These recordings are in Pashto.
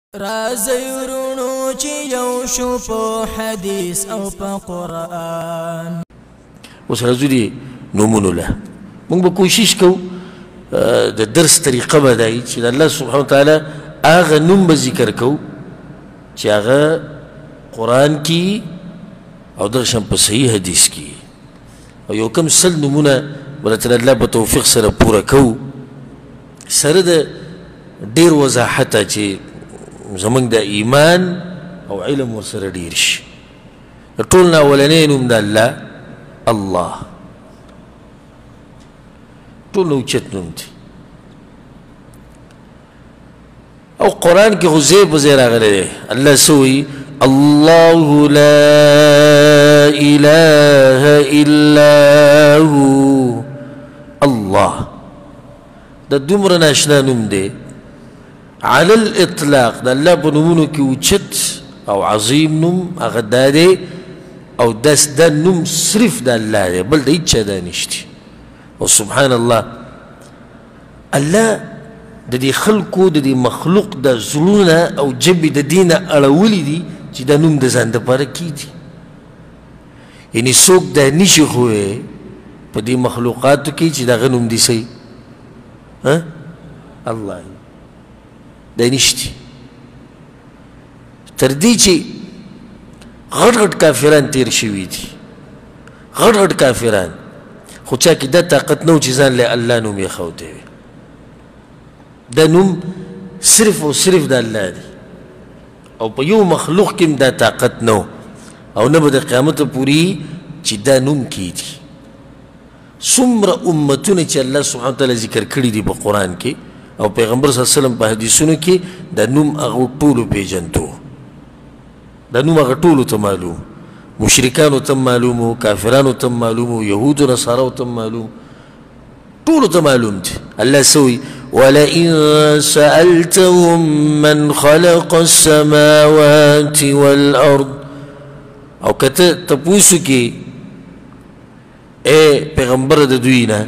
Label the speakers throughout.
Speaker 1: رازی ورونو چی یو شو په حدیث او په قرآن.
Speaker 2: اوس راځو دي نومونو له موږ به کوشش کوو د درس طریقه به دا وي چې د الله سبحانه وتعالی هغه نوم به ذکر کوو چې هغه قرآن کې او دغه شان په صحیح حدیث کې او یو کم سل نومونه به د الله په توفیق سره پوره کوو سره د ډېر وضاحته چې زمونږ د ایمان او علم ورسره ډېر شي. د ټول نه اولنی نوم د الله الله ټول نه اوچت نوم دی او قرآن کې خو ځای په ځای راغلی دی. الله څه وایي؟ الله لا اله الا هو الله. دا دومره ناشنا نوم دی على الاطلاق د الله په نومونو کې اوچت او عظیم نوم هغه دا دی او دا نوم صرف د الله دی بل د هیچ چا دا نشته. او سبحان الله الله د دې خلقو د دې مخلوق د زړونه او جبې د دې نه اړولي دي چې دا نوم د ځان دپاره کېږدي. یعنې څوک دا نشي ښوی په دې مخلوقاتو کې چې دغه نوم دي صحیح الله دا نشتی. تر دې چې غټ غټ کافران تیر شوي دي غټ غټ کافران خو چا کې دا طاقت نه و چې ځان له الله نوم یې ښودی وي. دا نوم صرف او صرف د الله دی او په یو مخلوق کې هم دا طاقت نه او نه به د قیامته پورې چې دا نوم کېږي. څومره امتونه چې الله سبحانه وتعالی ذکر کړي دي په قرآن کې او پیغمبر صلی الله علیه وسلم په حدیثونو کې دا نوم هغه ټولو پیژنتو. دا نوم هغه ټولو ته معلوم، مشرکانو ته معلوم و، کافرانو ته معلوم و، یهودو نصاراو ته معلوم، ټولو ته معلوم دی. الله څه وایي؟ ولئن سألتهم من خلق السماوات والأرض. او که ته تپوس وکړې ای پیغمبره د دوی نه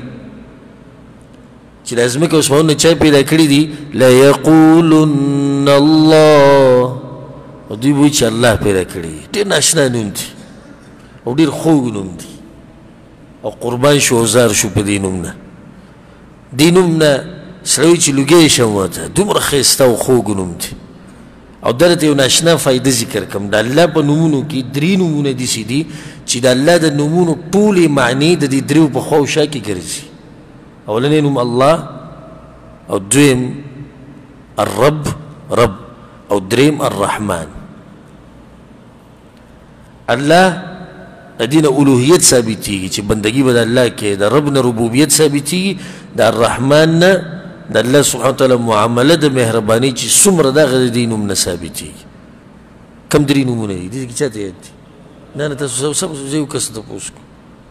Speaker 2: چې د ځمکې او اسمانونه چا پیدا کړي دي لیقولن الله او دوی به وایي چې الله پیدا کړي دي. ډېر ناشنا نوم دی او ډېر خوږ نوم دی او قربان شو او زار شو په دې نوم نه. دې نوم نه سړی وایي چې لوګی شم ورته دومره ښایسته او خوږ نوم دی. او درته یو ناشنا فایده ذکر کړم. د الله په نومونو کې درې نومونه داسې دي چې د الله د نومونو ټولې معنی د دې دریو په خوا او شا کې ګرځي. اولنی نوم الله او دویم الرب رب او دریم الرحمن. الله د دې نه الوهیت ثابتېږي چې بندګي به د الله کې، د رب نه ربوبیت ثابتېږي، د الرحمن نه د الله سبحانه وتعالی معامله د مهربانۍ چې څومره د هغه د دې نوم نه ثابتېږي. کم درې نومونه دي دې کې چا ته یاد دي؟ نه نه تاسو سب زه یو کس ته پوښ کوم.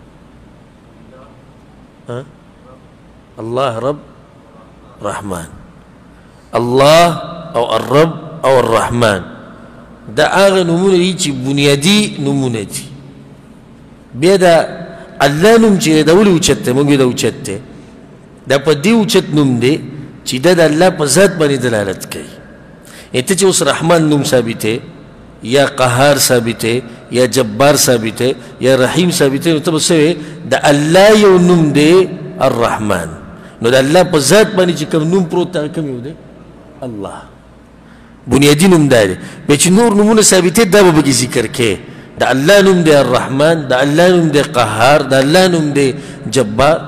Speaker 2: الله رب رحمان. الله او الرب او الرحمن دا هغه نومونه دي چې بنیادي نومونه دي. بیا دا الله نوم چې دا ولې اوچت دی؟ موږ دا اوچت دی دا په دې اوچت نوم دی چې دا د الله په ذات باندې دلالت کوي. ته چې اوس رحمان نوم ثابتې یا قهار ثابتې یا جبار ثابتې یا رحیم ثابتې نو ته به څه وایې؟ د الله یو نوم دی الرحمن. نو د الله په ذات باندې چې کوم نوم پروت دی کوم یو دی؟ الله. بنیادي نوم دا دی. بیا چې نور نومونه ثابتې دا به پکې ذکر کوې. د الله نوم دی الرحمن، د الله نوم دی قهار، د الله نوم دی جبار.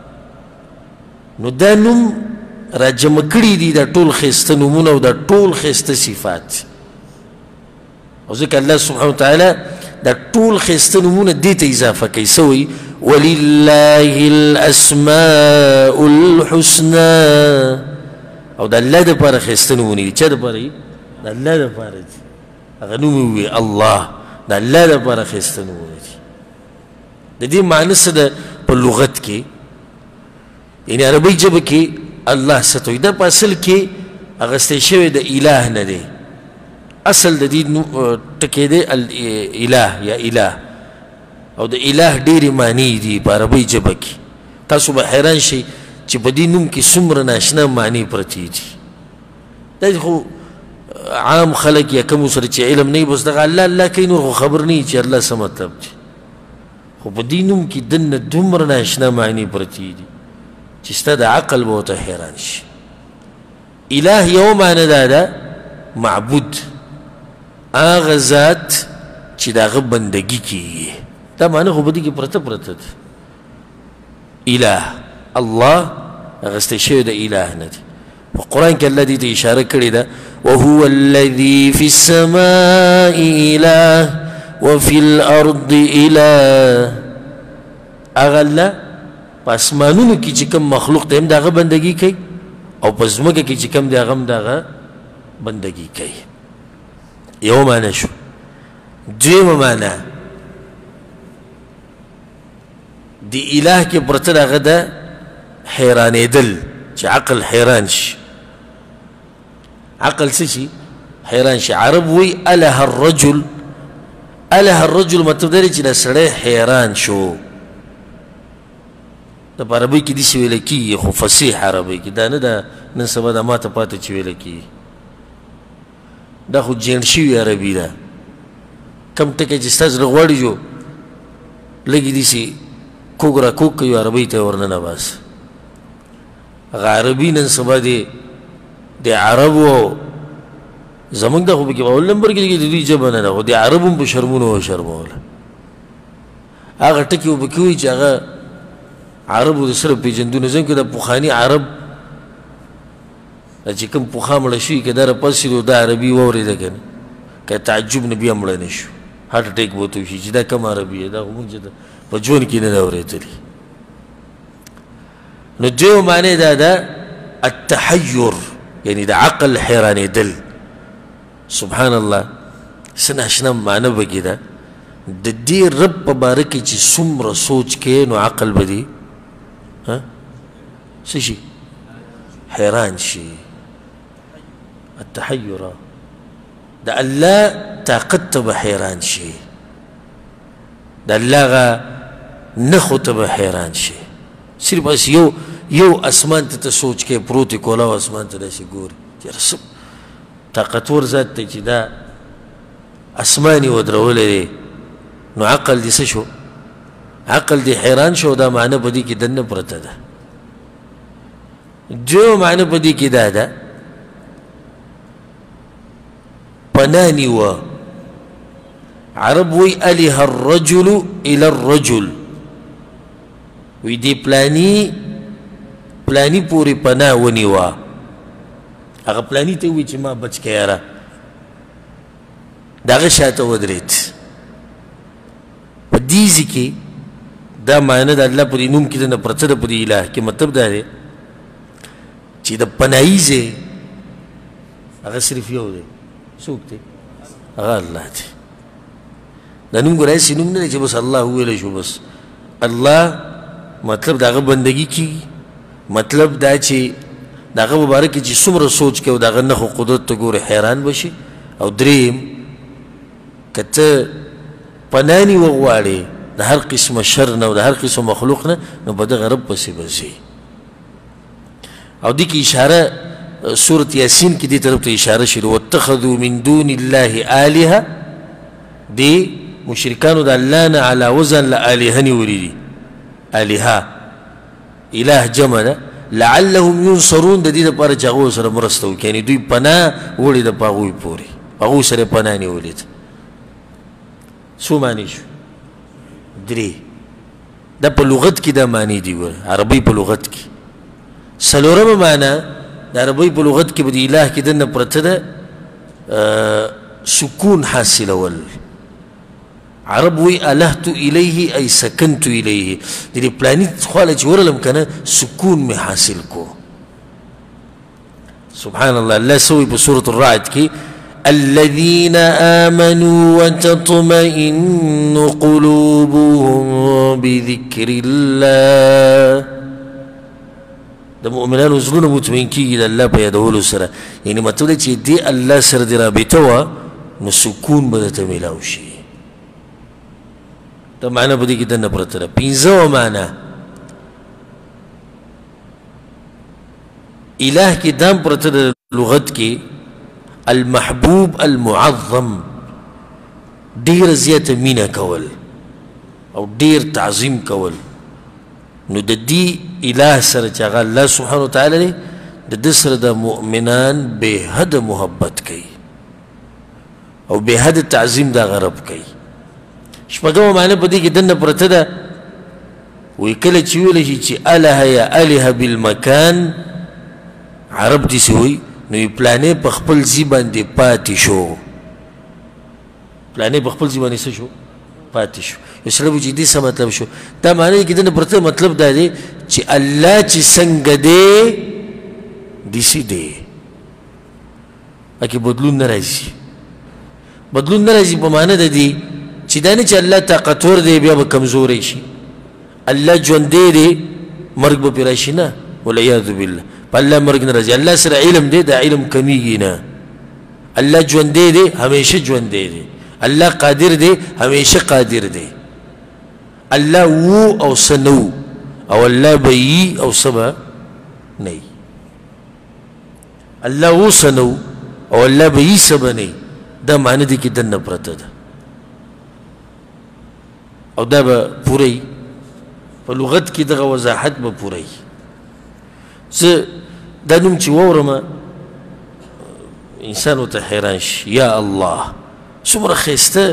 Speaker 2: نو دا نوم را جمع کړي دي دا ټول ښایسته نومونه او دا ټول ښایسته صفات. او ځکه الله سبحانه وتعالی دا ټول ښایسته نومونه دې ته اضافه کوي. څه وایي؟ ولله الاسماء الحسنى. او د الله دپاره ښایسته نومونه دي. چا دپاره دي؟ د الله دپاره دي. هغه نوم یې ووایي الله. د الله دپاره ښایسته نومونه دي. د دې معنی څه ده په لغت کې؟ یعنې عربۍ ژبه کې الله څه ته وایي؟ دا په اصل کې اخیستی شوی د اله نه دی. اصل د دې ټکی دی الاله یا اله. او د اله ډېرې معنی دي په عربۍ ژبه کې. تاسو به حیران شئ چې په دې نوم کې څومره ناشنا معنی پرتې دي. دا خو عام خلق یا کوم سره چې علم نه بس دغه الله الله کوي نور خو خبر نه چې الله څه مطلب دی خو په دې نوم کې دنه دومره ناشنا معنی پرتې دي چې ستا د عقل به ورته حیران شي اله یو معنی دا ده معبود هغه ذات چې د هغه بندګي کېږي دا معنی خو په دې کې پرته ده اله الله اغسطی شوی د اله نه دی په قرآن کې الله دې ته اشاره کړې ده وهو الذي في السماء اله وفي الارض اله هغه الله په اسمانونو کې چې کوم مخلوق دی هم د هغه بندګي کوي او په ځمکه کې چې کوم دی هغه هم د هغه بندګي کوي یو معنی شو دویمه معنی د اله کې پرته د هغه ده حیرانېدل چې عقل حیران شي عقل څه شي حیران شي عرب وی اله الرجل مطلب دی چې دا سړی حیران شو د په عربۍ کې داسې ویله کېږي خو فصیح عربۍ کې دا نه ده نن سبا دا ماته پاته چې ویله کېږي دا خو جین شوي عربي ده کم ټکی چې ستا زړه غواړي جو لږې داسې کوږ را کوږ کوي عربۍ ته ورننه بس هغه عربي نن سبا د عربو زمونږ دا خو پکې په اول نمبر کې د دوی ژبه نه ده خو د عربو هم په شرمونو وشرموله هغه ټکي به پکې وایي چې هغه عربو د سره پېژندونه ځکه د پخواني عرب چې کوم پخوا مړه شوي که دا راپاڅېدو دا عربي واورېده که نه که تعجب نه بیا مړه نه شو هارټ اټیک به ورته وشي چې دا کوم عربي دی دا خو موږ په ژوند کې نه ده اورېدلي نو دویمه معنی دا ده التحیر یعنی د عقل حیرانېدل سبحان الله څه ناشنا معنی پکې ده د دې رب په باره کې چې څومره سوچ کې نو عقل به دې څه شي حیران شي التحیر د الله طاقت ته به حیران شي د الله هغه نښو ته به حیران شي صرف بس یو اسمان ته سوچ کې پروت کولاو اسمان ته داسې ګوري چې رسم طاقتور ذات ته چې دا اسمان یې ودرولی دی نو عقل دې څه شو عقل دې حیران شو دا معنی په دې کې دننه پرته ده جو معنی په دې کې دا ده پناه نیوه عرب وی اله الرجل الى الرجل وی دی پلانی پوری پناه ونیوه هغه پلانی ته وی چې ما بچ که یاره د هغه شاته ودرېد په دې ځای کې دا معنی د الله په دې نوم کې دنه پرته ده په دې اله کې مطلب دا دی چې د پناهي ځای هغه صرف یو دی څوک دی هغه الله دی دا نوم ګوره هسې نوم نه دی چې بس الله وویلی شو بس الله مطلب د هغه بندګي کېږي مطلب دا چې د هغه مبارک کې چې څومره سوچ کوي د هغه نښو قدرت ته ګورې حیران به شي او دریم که ته پناه نې وغواړې د هر قسمه شر نه او د هر قسم مخلوق نه نو په دغه رب پسې به ځې او دې کې اشاره سورة یاسین کې دې طرف ته اشاره شوې واتخذوا من دون الله آلهه دې مشرکانو د الله نه علی وزن له آلهه نیولي دي آلهه اله جمع ده لعلهم ينصرون د دې دپاره چې هغو سره مرسته وکړي یعنې دوی پناه وړې ده په هغوی پورې هغوی سره یې پناه نیولې ده څو معنی شو درې دا په لغت کې دا معنی دي ګوره عربۍ په لغت کې څلورمه معنی د عربۍ په لغت کې به د اله کې دننه پرته ده سکون حاصلول عرب وی الهت الیه ای سکنت الیه د دې پلاني خواله چې ورلم که نه سکون مې حاصل کو سبحان الله الله سوی په سورة الرعد کې الذين آمنوا وتطمئن قلوبهم بذكر الله د مؤمنانو زړونه مطمئن کېږي د الله په یادولو سره یعنې مطلب دی چې دې الله سره دې رابطه وه نو سکون به درته میلاو شي دا معنی په دې کې دننه پرته ده پنځمه معنی اله کې دا هم پرته ده لغت کې المحبوب المعظم ډیر زیاته مینه کول او ډیر تعظیم کول نو د دې اله سره چې هغه الله سبحانه وتعالی دی د ده سره د مؤمنان بې حده محبت کوي او بې حده تعظیم د هغه رب کوي شپږمه معنی په دې کې دننه پرته ده وایي کله چې ویلی شي چې اله یا اله بالمکان عرب داسې وایي نو پلانې په خپل ځي باندې پاتې شو پلانې په خپل ځي باندې څه شو پاتې شو یو سړی به چې دې څه مطلب شو دا معنی کې دننه پرته مطلب دا دی چې الله چې څنګه دی داسې دی پکې بدلون نه راځي بدلون نه راځي په معنی د دې چې دا نه چې الله طاقتور دی بیا به کمزوری شي الله ژوندی دی مرګ به پرې راشي نه والعیاذ بالله په الله مرګ نه راځي الله سره علم دی دا علم کمیږي نه الله ژوندی دی همیشه ژوندی دی الله قادر دی همیشه قادر دی الله وو او څه نه وو او الله به یي او څه به نه یي الله وو څه نه وو او الله به یي څه به نه یي دا معنی دی کې دننه پرته ده او دا به پوره یي په لغت کې دغه وضاحت به پوره یي زه دا نوم چې واورم انسان ورته حیران شي یا الله څومره ښایسته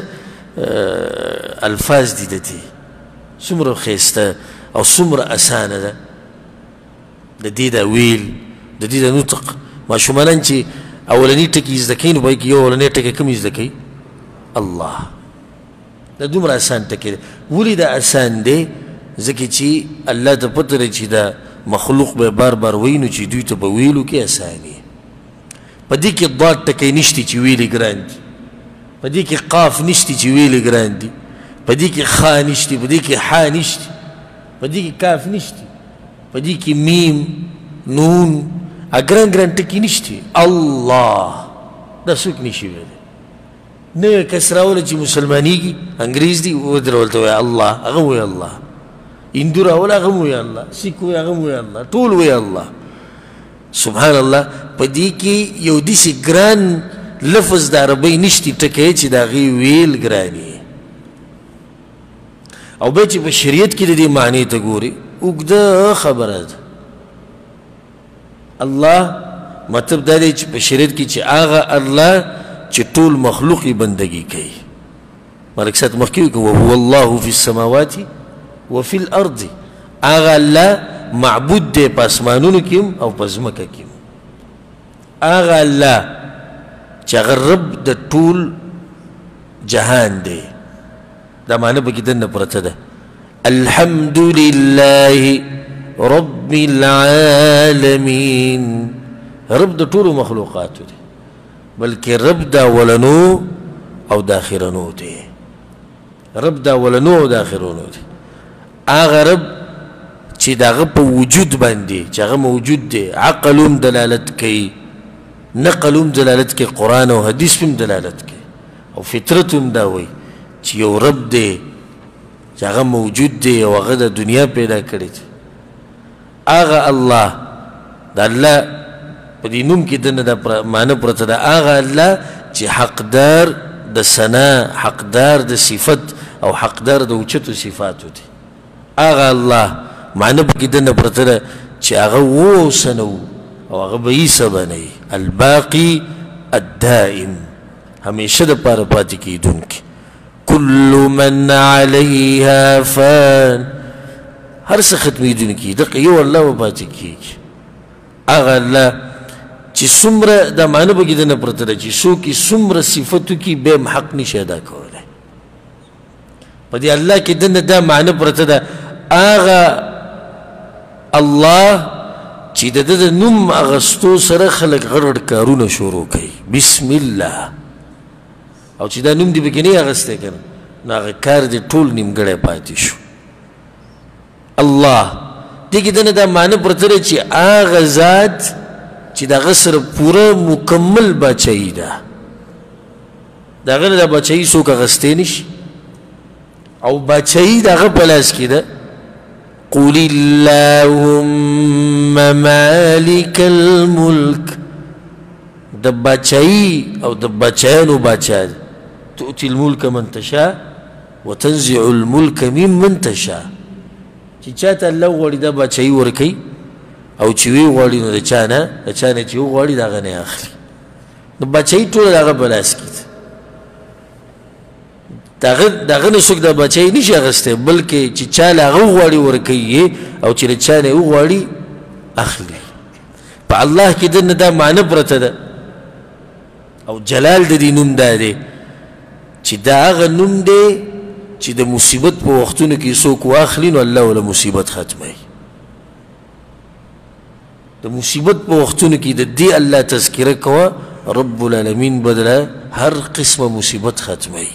Speaker 2: الفاظ دي د دې څومره ښایسته او څومره اسانه ده د دې دا ویل د دې دا نطق ماشومانان چې اولني ټکي زده کوي نو باید یو اولنی ټکی کوم زده کوي الله دا دومره اسان ټکی دی ولې دا اسان دی ځکه چې الله ته پته لري چې دا مخلوق به بار بار وایي نو چې دوی ته به ویلو کې اسان وي په دې کې ضاد ټکی نشته چې ویلې ګران دي په دې کې قاف نشته چې ویلې ګران دي په دې کې خا نشته په دې کې حا نشته په دې کې کاف نشته په دې کې میم نون ګران ګران ټکي نشته الله دا څوک نشي ویلی نه کس راوله چې مسلمانېږي انګریز دي ودرولته وایي الله هغه وایي الله هندو راوله هغه هم وایي الله سیک وایي هغه هم وایي الله ټول وایي الله سبحان الله په دې کې یو داسې ګران لفظ د عربۍ نشته ټکی چې د هغې ویل ګران وي او بیا چې په شریعت کې د دې معنی ته ګوري اوږده خبره ده الله مطلب دا دی چې په شریعت کې چې هغه الله چې ټول مخلوق یې بندګي کوي ملک صاحب مخکې وکړو وهو الله فی السماوات وفي الارض هغه الله معبود دی په اسمانونو کې او په ځمکه کې هغه الله چې هغه رب د ټول جهان دی دا معنی پکې دننه پرته ده الحمد لله رب العالمین رب د ټولو مخلوقاتو دی بلکې رب د اولنو او د اخرنو دی رب د اولنو او د اخرنو دی هغه رب چې د هغه په وجود باندې چې هغه موجود دی عقل هم دلالت کوي نقل هم دلالت کوي قرآن او حدیث هم دلالت کوي او فطرت هم دا وایي چې یو رب دی چې هغه موجود دی او هغه د دنیا پیدا کړې دی هغه الله د الله په دې نوم کې دننه دا معنی پرته ده هغه الله چې حقدار د ثنا حقدار د صفت او حقدار د اوچتو صفاتو دی هغه الله معنی پکې دننه پرته ده چې هغه و څه نه و او هغه به یې څه به نه وي الباقي الدائم همیشه دپاره پاتې کېدونکی كل من عليها فان هر څه ختمېدونکي دغه یو الله به پاتې کېږي هغه الله چې څومره دا معنی پکې دننه پرته ده چې څوک یې څومره صفت وکړي بیا هم حق نشي ادا کولی په دې الله کې دننه دا معنی پرته ده هغه الله چې د ده د نوم اخیستو سره خلک غټ غټ کارونه شروع کوي بسم الله او چې دا نوم دې پکې نه اخیستی که نه نو هغه کار دې ټول نیمګړی پاتې شو الله دې کې دنه دا معنی پرته ده چې هغه ذات چې د هغه سره پوره مکمل باچایي ده د هغه نه دا باچایي څوک اخیستی نشي او باچایي د هغه په لاس کې ده قل اللهم مالك الملك د باچایي او د باچایانو باچا دی تؤتي الملک من تشاء وتنزع الملک ممن تشاء چې چاته الله وغواړي دا باچایي ورکوي او چې وی غواړي نو د چا نه چې وغواړي د هغه نه اخلي نو باچایي ټوله د هغه په لاس کې ده د هغه نه څوک دا باچایي نشي اخیستی بلکې چې چا له هغه وغواړي ورکوي او چې د چا نه وغواړي اخلي په الله کې دنه دا معنی پرته ده او جلال د دې نوم دا دی چې دا هغه نوم دی چې د مصیبت په وختونو کې څوک واخلي نو الله ولا مصیبت ختموي د مصیبت په وختونو کې د دې الله تذکره کوه رب العالمین بدله هر قسمه مصیبت ختموي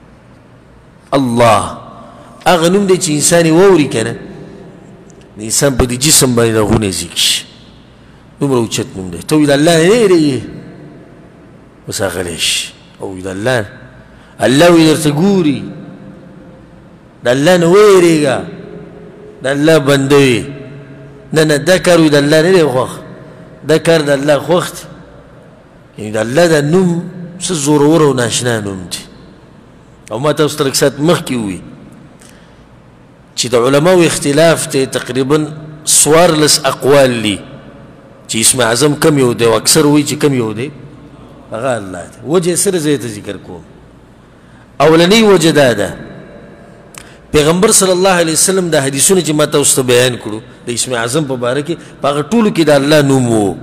Speaker 2: الله هغه نوم دی چې انسان یې واوري که نه د انسان په دې جسم باندې رغونه زیږ شي دومره اوچت نوم دی ته وایي د الله نه ویرېږې اوس هغلی شي او وایي د الله الله وایي درته ګوري د الله نه ویرېږه د الله بنده وي نه دا کار وایي د الله نه دی خوښ دا کار د الله خوښ دی یعنې د الله دا نوم څه زورور او ناشنا نوم دی او ما تاسو ته لږ ساعت مخکې ووي چې د علماو اختلاف دی تقریبا 14 اقوال دي چې اسم اعظم کم یو دی او اکثر وایي چې کم یو دی هغه الله دی وجه سره زه ته ذکر کوم اولنی وجه دا ده پیغمبر صلی الله علیه وسلم دا حدیثونه چې ما تاسو ته بیان کړو د اسم اعظم په باره کې په هغه ټولو کې د الله نوم و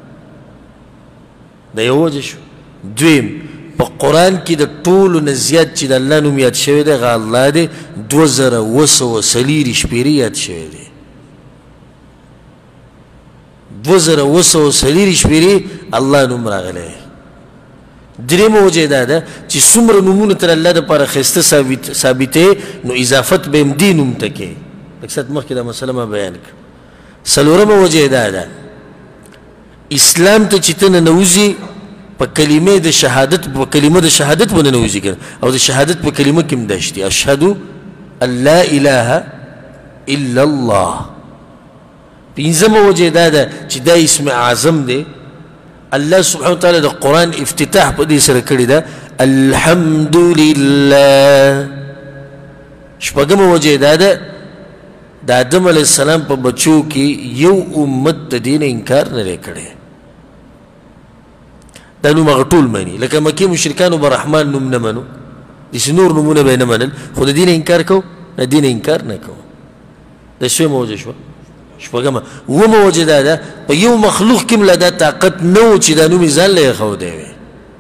Speaker 2: دا یو وجه شو دویم په قرآن کې د ټولو نه زیات چې د الله نوم یاد شوی دی هغه الله دی 2240 یاد شوی دی 2240 الله نوم راغلی درېمه وجه دا ده چې څومره نومونه تر الله دپاره ښایسته ثابتې نو اضافت به هم دې نوم ته کې لږ ساعت مخکې دا مسله ما بیان کړه څلورمه وجه دا ده اسلام ته چې ته ننوځي په کلمه د شهادت باندې ننوځي که او د شهادت په کلمه کې هم دا شته اشهد ان لا اله الا الله پنځمه وجه دا ده چې دا اسم اعظم دی الله سبحانه وتعالى د قرآن افتتاح په دې سره کړی ده الحمدلله شپږمه وجه دا ده د آدم علیه السلام په بچو کې یو امت د دې نه انکار نه دی کړی دا نوم هغه ټول مني لکه مکې مشرکانو به رحمان نوم نه منو داسې نور نومونه به یې نه منل خو د دې نه انکار کوو د دې نه انکار نه کوو دا شویمه وجه شوه شپږمه اوومه وجه دا ده په یو مخلوق کې مله دا طاقت نه و چې دا نوم یې ځان له یې ښودی وي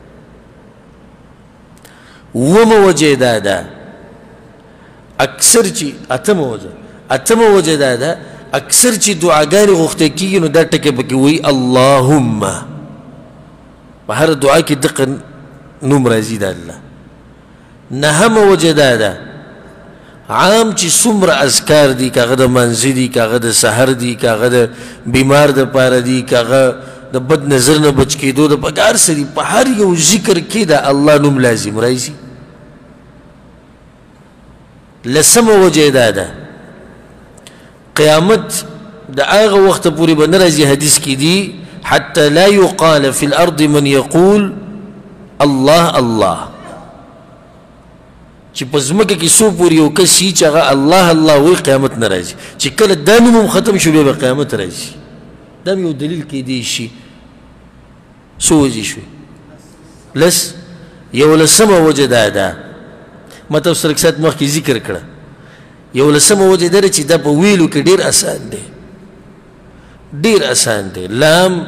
Speaker 2: اوومه وجه دا ده اکثر چې اتمه وجه دا ده اکثر چې دعاګانې غوښتې کېږي نو دا ټکې پکې وایي اللهم په هر دعا کې دقه نوم راځي د الله نهمه وجه دا ده عام چې څومره اذکار دي که هغه د منځه دي که هغه د سحر دي که هغه د بیمار دپاره دي که هغه د بد نظر نه بچ کېدو دپاره هر څه دي په هر یو ذکر کې د الله نوم لازم راځي لسمه وجه دا ده قیامت د هغه وخته پورې به نه راځي حدیث کې دي حتى لا يقال في الأرض من يقول الله الله چې په ځمکه کې څو پورې یو کس وي چې هغه الله الله وایي قیامت نه راځي چې کله دا نوم هم ختم شو بیا به قیامت راځي دا یو دلیل کیدی شي څو وجې شوې لس یو لسمه وجه دا ده ما تاسو سره ساعت مخکې ذکر کړه یو لسمه وجه دا چې دا په ویلو کې ډېر اسان دی ډېر اسان دی لام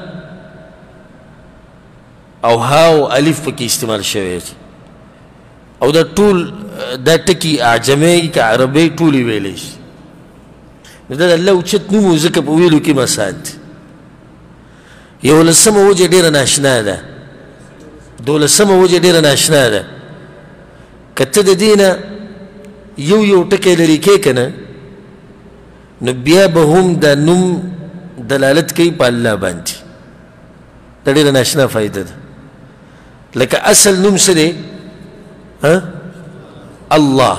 Speaker 2: او ها او الف پکې استعمال شوی دی او دا ټول دا ټکي اعجمي که عربي ټولې ویلی شي نو دا د الله اوچت نوم و ځکه په ویلو کې مساد دی یو لسمه وجه ډېره ناشنا ده دولسمه وجه ډېره ناشنا ده که ته د دې نه یو ټکی لرې کې که نه نو بیا به هم دا نوم دلالت کوي په الله باندې دا ډېره ناشنا فایده ده لکه اصل نوم څه دی الله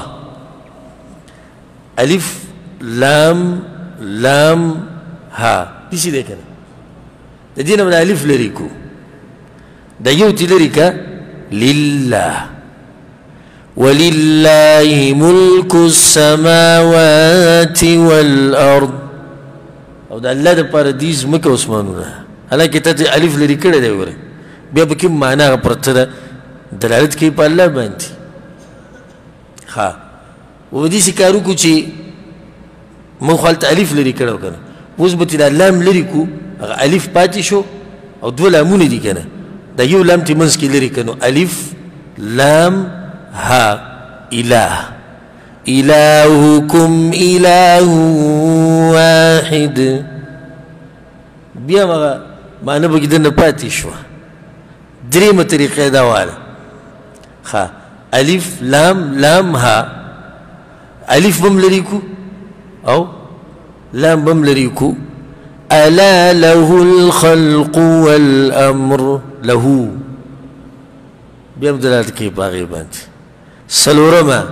Speaker 2: الف لام ها داسې دی که نه د دې نه به الف لرې کو دا یو تی لري که لله ولله ملك السماوات والارض او دا الله د پاره دې ځمکه اسمانونه حالانکه ته الف لري کړی دی وګوره بیا به کوم معنا پرته ده دلالت کوي په الله باندې ها و دې کارو کو چې من خپل الف لري کړو کنه اوس به د لام لري کو هغه الف پاتې شو او دوه لامونه دي کنه دا یو لام چې منځ کې لري کنه الف لام ها اله الهكم اله واحد بیا معنی به دنه پاتې شو درېمه طریقه دا واله ها الف لام لام ها الف بم لري کو او لام بم لري کو الا له الخلق والامر له بیا دلالت کوي باغی باندې سلورما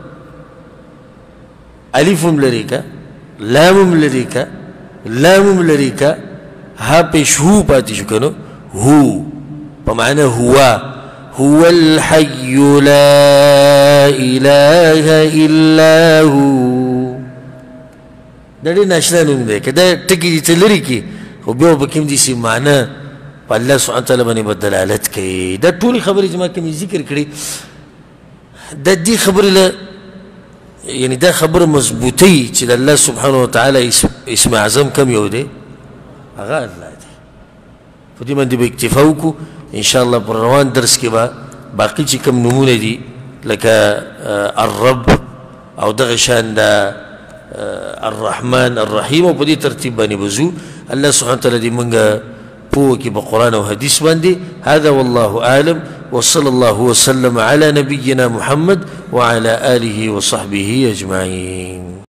Speaker 2: الف لري کا لام لري کا لام لري کا ها پیش هو پاتې شو کنه هو په معنی هو الحي لا اله الا هو دا ډېر ناشنا نوم دی که دا ټکي دې ته لرې کړي خو بیا به کوم داسې معنی په الله سبحانه وتعالی باندې به دلالت کوي دا ټولې خبرې چې ما کومې ذکر کړي دا دې خبرې له یعنې دا خبره مضبوطوي چې د الله سبحانه وتعالی اسم اعظم کم یو دی هغه الله دی په دې باندې به اکتفا وکړو انشاءالله پر روان درس کې به باقي چې کوم نومونه دي لکه الرب او دغه شان د الرحمن الرحيم او په دې ترتیب باندې وځو الله سبحانه وتعالى دې موږ پوه کړي په قرآن او حدیث باندې هذا والله اعلم وصلى الله وسلم على نبينا محمد وعلى آله وصحبه أجمعين.